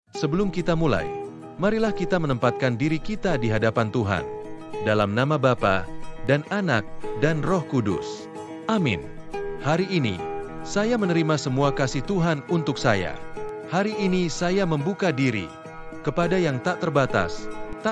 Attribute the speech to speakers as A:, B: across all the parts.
A: Sebelum kita mulai, marilah kita menempatkan diri kita di hadapan Tuhan. Dalam nama Bapa, dan Anak, dan Roh Kudus. Amin. Hari ini, saya menerima semua kasih Tuhan untuk saya. Hari ini saya membuka diri kepada yang tak terbatas,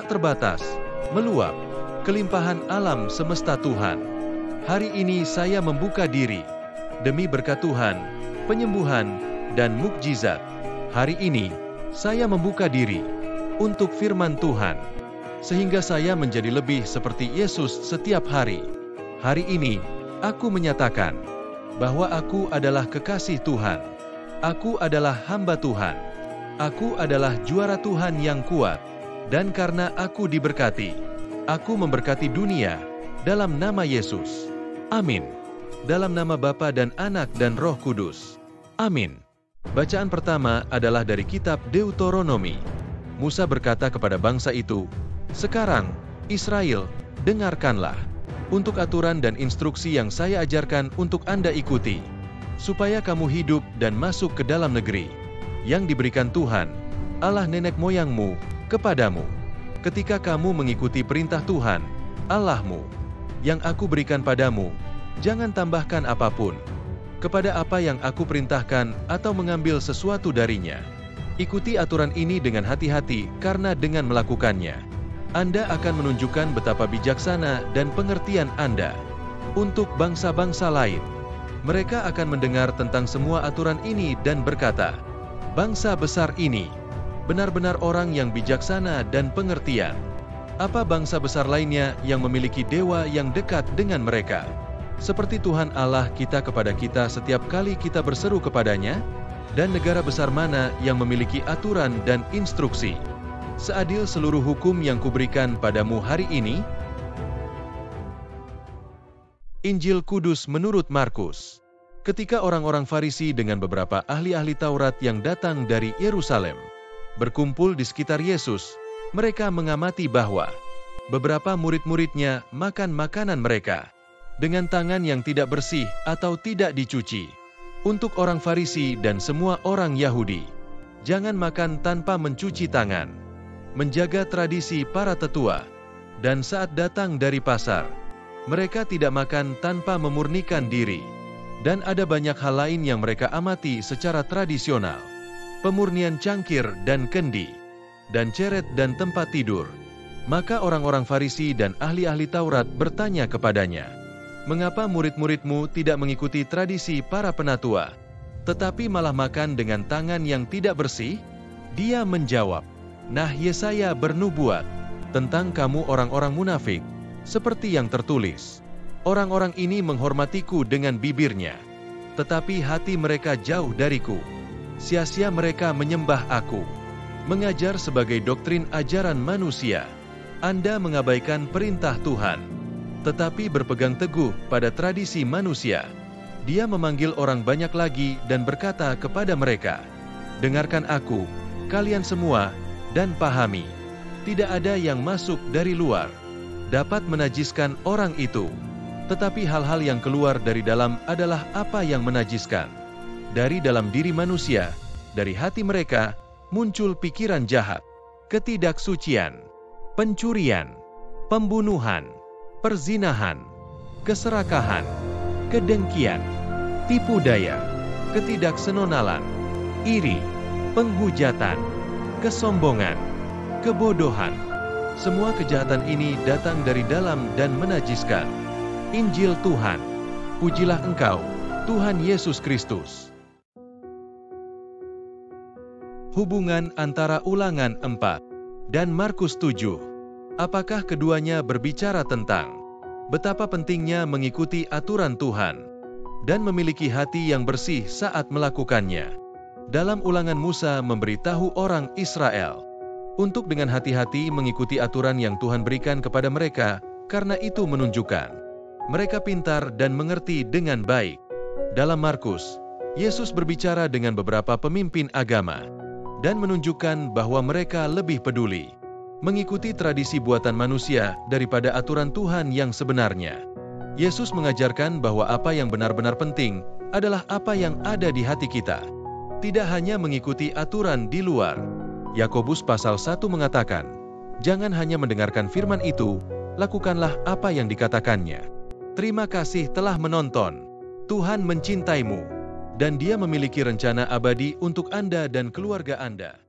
A: meluap, kelimpahan alam semesta Tuhan. Hari ini saya membuka diri demi berkat Tuhan, penyembuhan, dan mukjizat. Hari ini, saya membuka diri untuk firman Tuhan, sehingga saya menjadi lebih seperti Yesus setiap hari. Hari ini, aku menyatakan bahwa aku adalah kekasih Tuhan. Aku adalah hamba Tuhan. Aku adalah juara Tuhan yang kuat. Dan karena aku diberkati, aku memberkati dunia dalam nama Yesus. Amin. Dalam nama Bapa dan Anak dan Roh Kudus. Amin. Bacaan pertama adalah dari kitab Deuteronomi. Musa berkata kepada bangsa itu, "Sekarang, Israel, dengarkanlah untuk aturan dan instruksi yang saya ajarkan untuk Anda ikuti, supaya kamu hidup dan masuk ke dalam negeri yang diberikan Tuhan, Allah nenek moyangmu, kepadamu. Ketika kamu mengikuti perintah Tuhan, Allahmu, yang aku berikan padamu, jangan tambahkan apapun kepada apa yang aku perintahkan atau mengambil sesuatu darinya. Ikuti aturan ini dengan hati-hati, karena dengan melakukannya, Anda akan menunjukkan betapa bijaksana dan pengertian Anda untuk bangsa-bangsa lain. Mereka akan mendengar tentang semua aturan ini dan berkata, 'Bangsa besar ini benar-benar orang yang bijaksana dan pengertian. Apa bangsa besar lainnya yang memiliki dewa yang dekat dengan mereka? Seperti Tuhan Allah kita kepada kita setiap kali kita berseru kepadanya? Dan negara besar mana yang memiliki aturan dan instruksi seadil seluruh hukum yang kuberikan padamu hari ini?'" Injil Kudus menurut Markus. Ketika orang-orang Farisi dengan beberapa ahli-ahli Taurat yang datang dari Yerusalem berkumpul di sekitar Yesus, mereka mengamati bahwa beberapa murid-muridnya makan makanan mereka dengan tangan yang tidak bersih atau tidak dicuci. Untuk orang Farisi dan semua orang Yahudi, jangan makan tanpa mencuci tangan, menjaga tradisi para tetua, dan saat datang dari pasar, mereka tidak makan tanpa memurnikan diri. Dan ada banyak hal lain yang mereka amati secara tradisional. Pemurnian cangkir dan kendi, dan ceret dan tempat tidur. Maka orang-orang Farisi dan ahli-ahli Taurat bertanya kepadanya, "Mengapa murid-muridmu tidak mengikuti tradisi para penatua, tetapi malah makan dengan tangan yang tidak bersih?" Dia menjawab, "Nah, Yesaya bernubuat tentang kamu orang-orang munafik, seperti yang tertulis, 'Orang-orang ini menghormatiku dengan bibirnya, tetapi hati mereka jauh dariku. Sia-sia mereka menyembah aku, mengajar sebagai doktrin ajaran manusia. Anda mengabaikan perintah Tuhan, tetapi berpegang teguh pada tradisi manusia.' Dia memanggil orang banyak lagi dan berkata kepada mereka, 'Dengarkan aku, kalian semua, dan pahami. Tidak ada yang masuk dari luar dapat menajiskan orang itu. Tetapi hal-hal yang keluar dari dalam adalah apa yang menajiskan. Dari dalam diri manusia, dari hati mereka, muncul pikiran jahat, ketidaksucian, pencurian, pembunuhan, perzinahan, keserakahan, kedengkian, tipu daya, ketidaksenonalan, iri, penghujatan, kesombongan, kebodohan. Semua kejahatan ini datang dari dalam dan menajiskan.' Injil Tuhan. Pujilah Engkau, Tuhan Yesus Kristus." Hubungan antara Ulangan 4 dan Markus 7. Apakah keduanya berbicara tentang betapa pentingnya mengikuti aturan Tuhan dan memiliki hati yang bersih saat melakukannya? Dalam Ulangan, Musa memberitahu orang Israel untuk dengan hati-hati mengikuti aturan yang Tuhan berikan kepada mereka, karena itu menunjukkan mereka pintar dan mengerti dengan baik. Dalam Markus, Yesus berbicara dengan beberapa pemimpin agama dan menunjukkan bahwa mereka lebih peduli mengikuti tradisi buatan manusia daripada aturan Tuhan yang sebenarnya. Yesus mengajarkan bahwa apa yang benar-benar penting adalah apa yang ada di hati kita. Tidak hanya mengikuti aturan di luar, Yakobus pasal 1 mengatakan, "Jangan hanya mendengarkan firman itu, lakukanlah apa yang dikatakannya." Terima kasih telah menonton. Tuhan mencintaimu, dan Dia memiliki rencana abadi untuk Anda dan keluarga Anda.